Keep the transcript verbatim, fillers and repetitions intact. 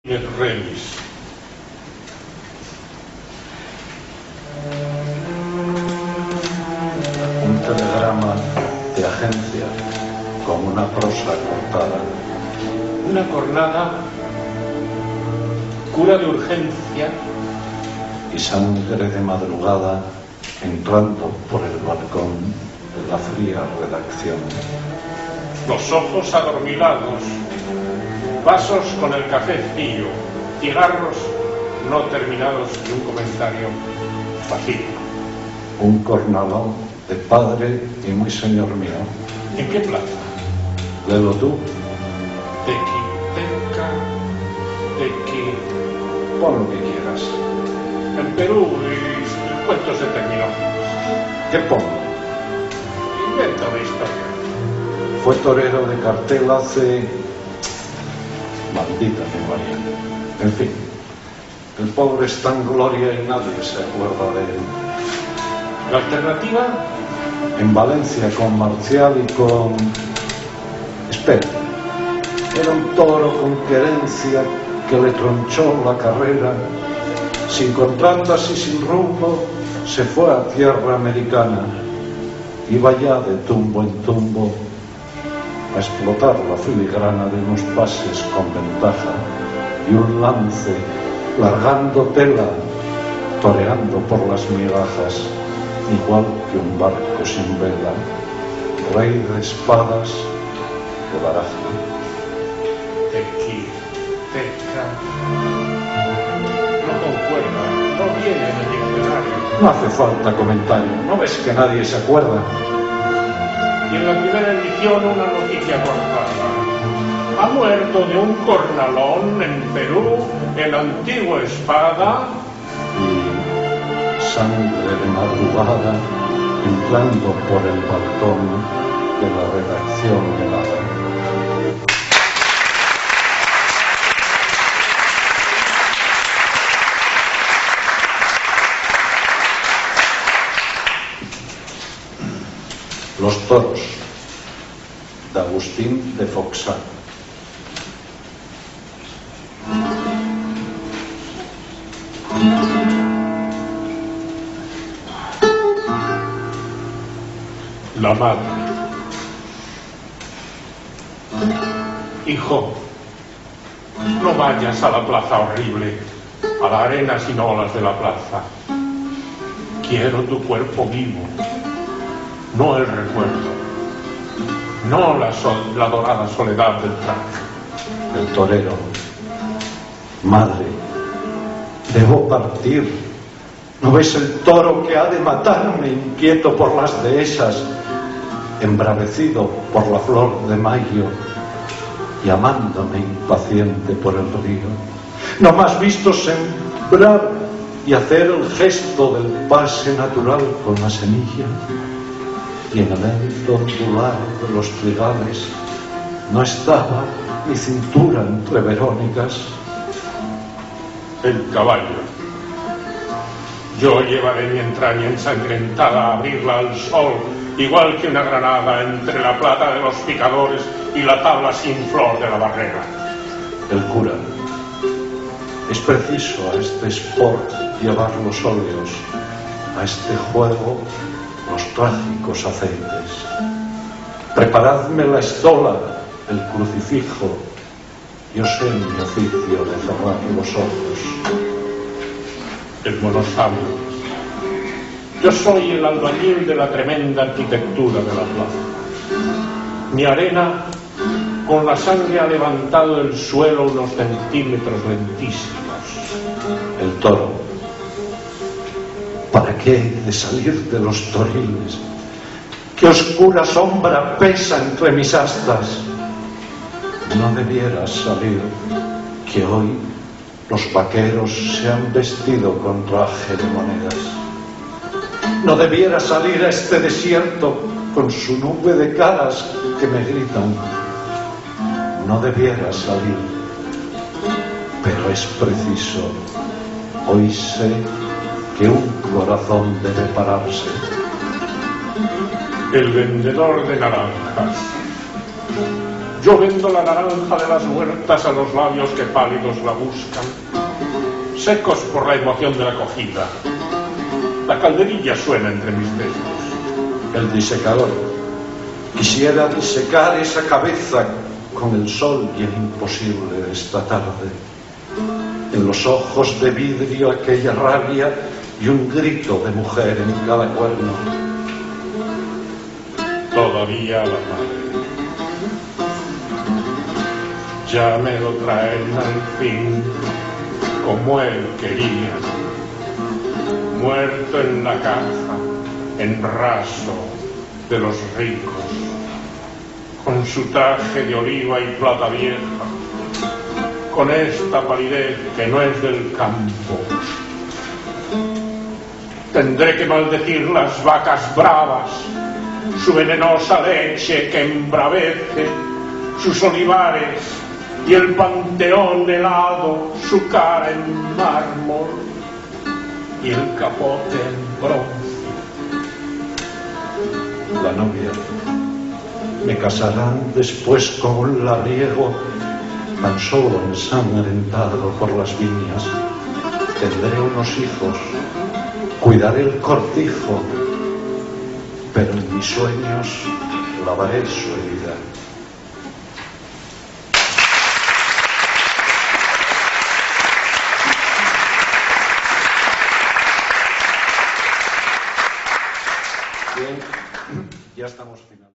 Remis. Un telegrama de agencia con una prosa cortada. Una cornada, cura de urgencia Y sangre de madrugada entrando por el balcón de la fría redacción. los ojos adormilados, vasos con el café frío, cigarros no terminados y un comentario pacífico. Un cornalón de padre y muy señor mío. ¿En qué plaza? Léelo tú. Tequi, teca, tequi. Pon lo que quieras. En Perú y el cuento se terminó. ¿Qué pongo? Inventa una historia. Fue torero de cartel hace... Maldita memoria. En fin, el pobre está en gloria y nadie se acuerda de él. La alternativa, En Valencia con Marcial y con... Espera. Era un toro con querencia que le tronchó la carrera. Sin contrandas y sin rumbo, se fue a tierra americana. Iba ya de tumbo en tumbo a explotar la filigrana de unos pases con ventaja y un lance, largando tela, toreando por las migajas, igual que un barco sin vela, rey de espadas de baraja. tequi, teca. No concuerda, no viene en el diccionario. No hace falta comentario, ¿no ves que nadie se acuerda? Y en la primera edición una noticia cortada. Ha muerto de un cornalón en Perú el antiguo Espada. Y sangre de madrugada entrando por el balcón de la redacción helada. Los toros, de Agustín de Foxá. La madre. Hijo, no vayas a la plaza horrible, a la arena sin olas de la plaza. Quiero tu cuerpo vivo, no el recuerdo, no la, sol, la dorada soledad del traje. El torero. Madre, debo partir. ¿No ves el toro que ha de matarme, inquieto por las dehesas, embravecido por la flor de mayo y amándome impaciente por el río? ¿No me has visto sembrar y hacer el gesto del pase natural con la semilla? Y en el lento ondular de los trigales no estaba mi cintura entre verónicas. El caballo. Yo llevaré mi entraña ensangrentada a abrirla al sol, igual que una granada entre la plata de los picadores y la tabla sin flor de la barrera. El cura. Es preciso a este sport llevar los óleos, a este juego los trágicos aceites. Preparadme la estola, el crucifijo. Yo sé mi oficio de cerrar los ojos. El monosabio. Yo soy el albañil de la tremenda arquitectura de la plaza. Mi arena, con la sangre ha levantado el suelo unos centímetros lentísimos. El toro. ¿Para qué he de salir de los toriles? ¿Qué oscura sombra pesa entre mis astas? No debieras salir, que hoy los vaqueros se han vestido con traje de monedas. No debiera salir a este desierto con su nube de caras que me gritan. No debiera salir, pero es preciso. Hoy sé que un corazón debe pararse. El vendedor de naranjas. Yo vendo la naranja de las huertas a los labios que pálidos la buscan, secos por la emoción de la acogida. La calderilla suena entre mis dedos. El disecador. Quisiera disecar esa cabeza con el sol y el imposible de esta tarde. En los ojos de vidrio aquella rabia y un grito de mujer en cada cuerno. Todavía la madre. Ya me lo traen al fin, como él quería, muerto en la caja, en raso de los ricos, con su traje de oliva y plata vieja, con esta palidez que no es del campo. Tendré que maldecir las vacas bravas, su venenosa leche que embravece, sus olivares y el panteón helado, su cara en mármol y el capote en bronce. La novia. Me casarán después con un labriego, tan solo ensangrentado por las viñas. Tendré unos hijos, cuidaré el cortijo, pero en mis sueños lavaré su herida. Bien, ya estamos finalizando.